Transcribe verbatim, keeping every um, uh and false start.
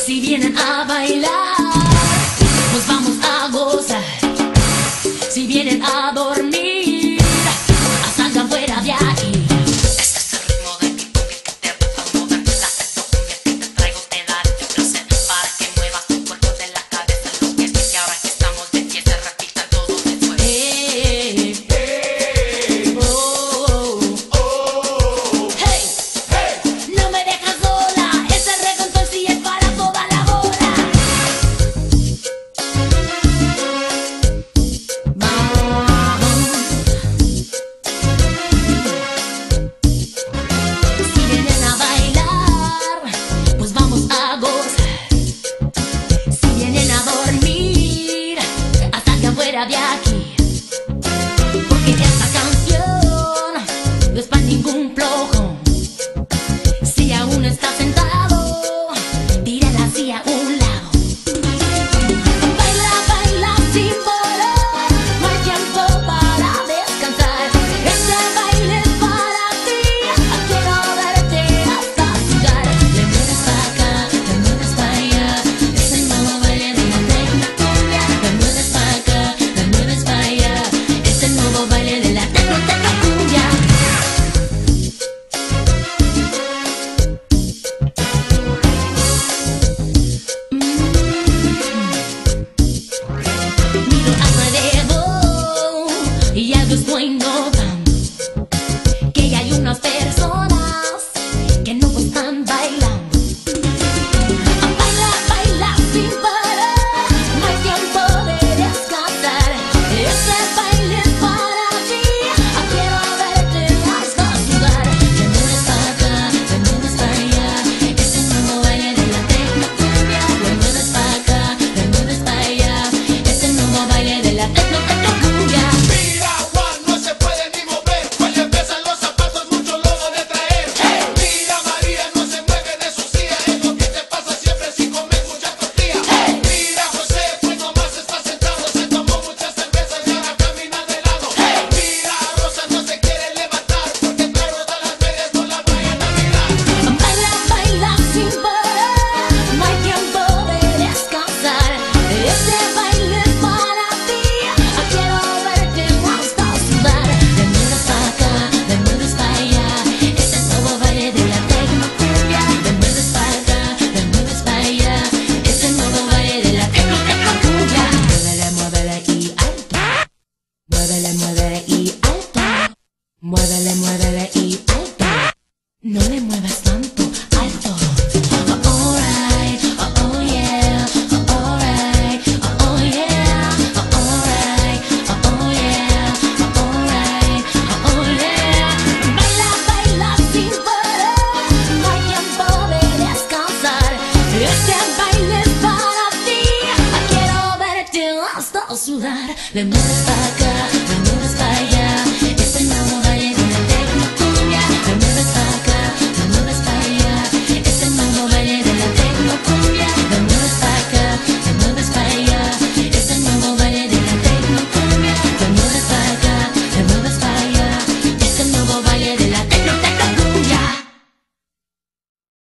Si vienen a bailar, pues vamos a gozar. Si vienen a dormir, salgan fuera de aquí. Este es el ritmo de mi cumbia que te vas a mover. La sexto cumbia que te traigo te daré yo placer para que muevas tu cuerpo de la cabeza a los pies. Y ahora que estamos de fiesta, repita todo después. Hey, hey, oh, oh, hey, hey, no me dejas sola. Ese reggaetón sí es para toda la bola. Vamos. Si vienen a bailar, pues vamos a gozar. Si vienen a dormir, salgan fuera de aquí. Porque esta canción no es para ningún flojo. Si aún estás sentado, tírala así a un lado. Baila, baila sin parar, no hay tiempo para descansar. Este baile es para ti, quiero verte hasta sudar. Le mueves pa' acá, le mueves pa' allá, es el nuevo baile de la tecnocumbia. Le mueves pa' acá, le mueves pa' allá, es el nuevo baile de la tecno, tecnocumbia. Miro alrededor y algo estoy notando, que hay unas personas que no están bailando. Baila, baila sin parar, no hay tiempo de descansar. Este baile es para ti, quiero verte hasta sudar. Le mueves pa' acá, le mueves pa' allá, es el nuevo baile de la tecnocumbia. Le mueves pa' acá, le mueves pa' allá, es el nuevo baile de la tecno, tecnocumbia. Mira, Juan, no se puede ni mover. Cuando empiezan los zapatos, mucho lobo de traer. Mira, María, no se mueve de su silla. Es lo que te pasa siempre si comes mucha tortilla. Mira, José, pues nomás está sentado. Se tomó muchas cervezas y ahora camina de lado. Mira, Rosa no se quiere levantar porque trae rotas las medias, no la vayan a mirar. Baila, baila sin parar, no hay tiempo de descansar. Este baile es para ti, quiero verte hasta sudar. Le mueves pa' acá, le mueves pa' allá, es el nuevo baile de la tecnocumbia. Le mueves pa' acá, le mueves pa' allá, es el nuevo baile de la tecno, tecnocumbia. Muévele, muévele y alto. Muévele, muévele y alto. Muévele, muévele y alto. No le muevas tanto, alto. Oh, alright, oh, oh yeah, oh, alright, oh, oh yeah, oh, alright, oh, oh yeah, oh, alright, oh, oh yeah. Baila, baila sin parar, no hay tiempo de descansar. Este baile es para ti, quiero verte hasta sudar. Le mueves pa' acá, le mueves pa' allá.